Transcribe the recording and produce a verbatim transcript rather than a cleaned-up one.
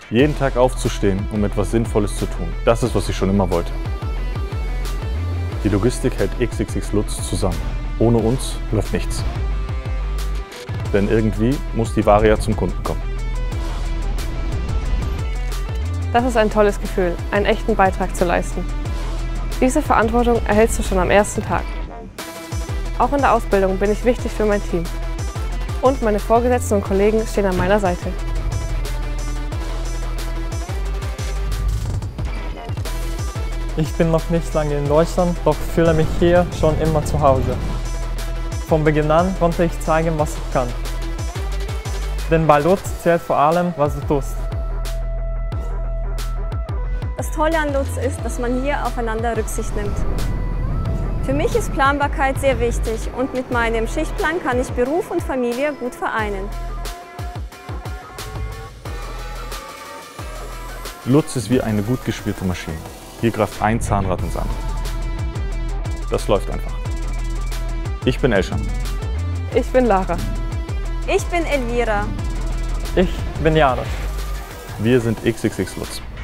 Jeden Tag aufzustehen, um etwas Sinnvolles zu tun. Das ist, was ich schon immer wollte. Die Logistik hält X X X Lutz zusammen. Ohne uns läuft nichts. Denn irgendwie muss die Ware ja zum Kunden kommen. Das ist ein tolles Gefühl, einen echten Beitrag zu leisten. Diese Verantwortung erhältst du schon am ersten Tag. Auch in der Ausbildung bin ich wichtig für mein Team. Und meine Vorgesetzten und Kollegen stehen an meiner Seite. Ich bin noch nicht lange in Deutschland, doch fühle mich hier schon immer zu Hause. Von Beginn an konnte ich zeigen, was ich kann. Denn bei Lutz zählt vor allem, was du tust. Das Tolle an Lutz ist, dass man hier aufeinander Rücksicht nimmt. Für mich ist Planbarkeit sehr wichtig und mit meinem Schichtplan kann ich Beruf und Familie gut vereinen. Lutz ist wie eine gut gespielte Maschine. Hier greift ein Zahnrad ins andere. Das läuft einfach. Ich bin Elschan. Ich bin Lara. Ich bin Elvira. Ich bin Jana. Wir sind X X X Lutz.